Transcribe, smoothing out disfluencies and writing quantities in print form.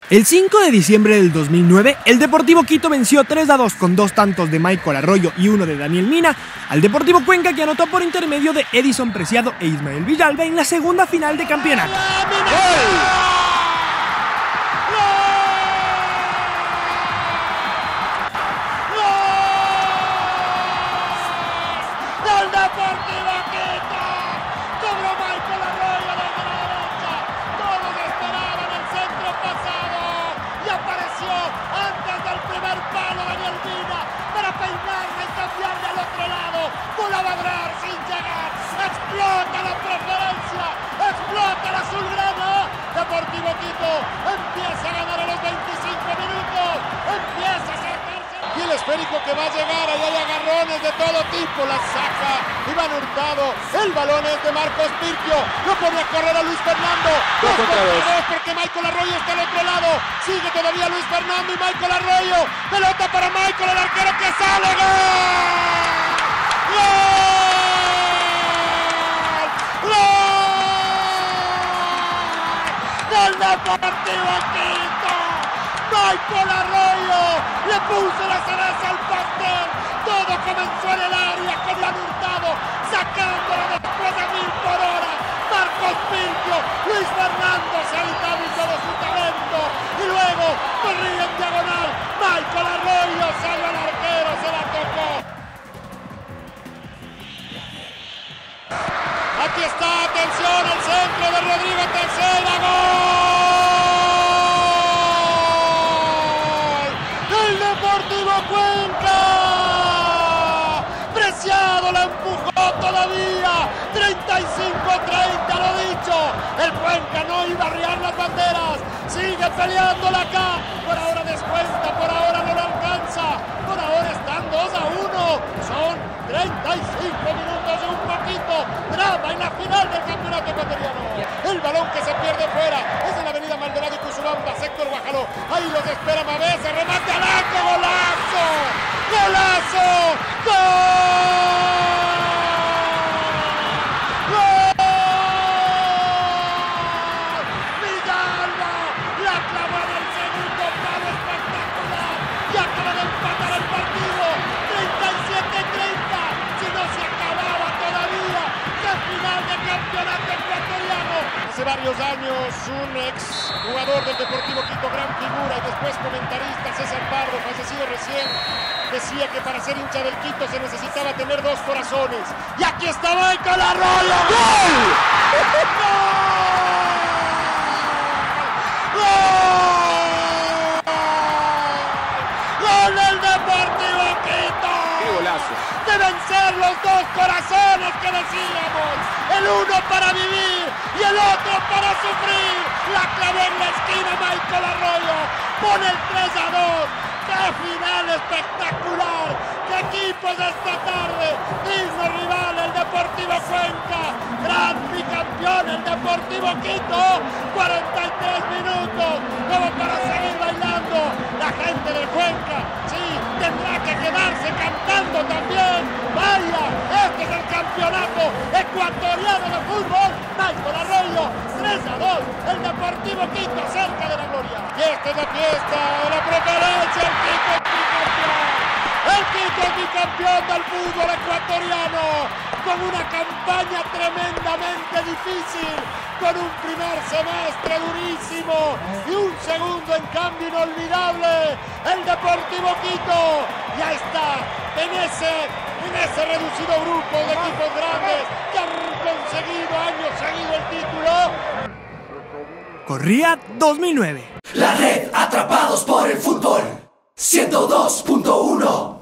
El 5 de diciembre del 2009, el Deportivo Quito venció 3-2 con 2 tantos de Michael Arroyo y 1 de Daniel Mina al Deportivo Cuenca, que anotó por intermedio de Edison Preciado e Ismael Villalba en la segunda final de campeonato. Explota la preferencia, explota la azulgrana. Deportivo Quito empieza a ganar a los 25 minutos, empieza a acercarse. Y el esférico que va a llegar, allá hay agarrones de todo tipo, la saca Iván Hurtado. El balón es de Marcos Pirpio, lo pone a correr a Luis Fernando. 2 contra 2 porque Michael Arroyo está al otro lado. Sigue todavía Luis Fernando y Michael Arroyo. Pelota para Michael, el arquero que sale. ¡Gol! ¡Gol! Deportivo Quito. Michael Arroyo le puso la cereza al pastel. Todo comenzó en el área con Iván Hurtado sacándolo después de 1000 por hora. Marcos Pirpio, Luis Fernando se habitaba y todo su talento, y luego corría en diagonal. Michael Arroyo salió al arquero, se la tocó. Aquí está, atención, el centro de Rodrigo Tercera, ¡gol! ¡El Deportivo Cuenca! Preciado la empujó todavía, 35-30, lo dicho. El Cuenca no iba a arriar las banderas, sigue peleándola acá. Por ahora descuenta, por ahora no lo alcanza, por ahora están 2-1. Son 35 minutos y un poquito. Drama en la final del campeonato ecuatoriano. El balón que se pierde fuera es en la avenida Maldonado y Cuzubamba, sector Guajaló. Ahí los espera Mavesa, remate al arco, golazo. ¡Golazo! ¡Gol! Hace varios años un ex jugador del Deportivo Quito, gran figura y después comentarista, César Pardo, fallecido recién, decía que para ser hincha del Quito se necesitaba tener 2 corazones. Y aquí está Michael Arroyo. ¡Gol! ¡Gol! ¡Gol del Deportivo Quito! ¡Qué golazo! De vencer los 2 corazones que decíamos, el uno para vivir y el otro para sufrir. La clavó en la esquina Michael Arroyo, pone el 3-2. ¡Qué final espectacular! ¡Qué equipos esta tarde! Digno rival el Deportivo Cuenca, gran bicampeón el Deportivo Quito. 43 minutos como para seguir bailando. La gente del Cuenca, sí, tendrá que quedarse cantando también. Vaya, este es el campeonato ecuatoriano de fútbol. Michael Arroyo, 3-2, el Deportivo Quito cerca de la gloria. Y esta es la fiesta de la preferencia. El Quito es bicampeón del fútbol ecuatoriano, con una campaña tremendamente difícil, con un primer semestre durísimo y un segundo en cambio inolvidable. El Deportivo Quito ya está en ese reducido grupo de equipos grandes que han conseguido años seguidos el título. Corría 2009. La red, atrapados por el fútbol. 102.1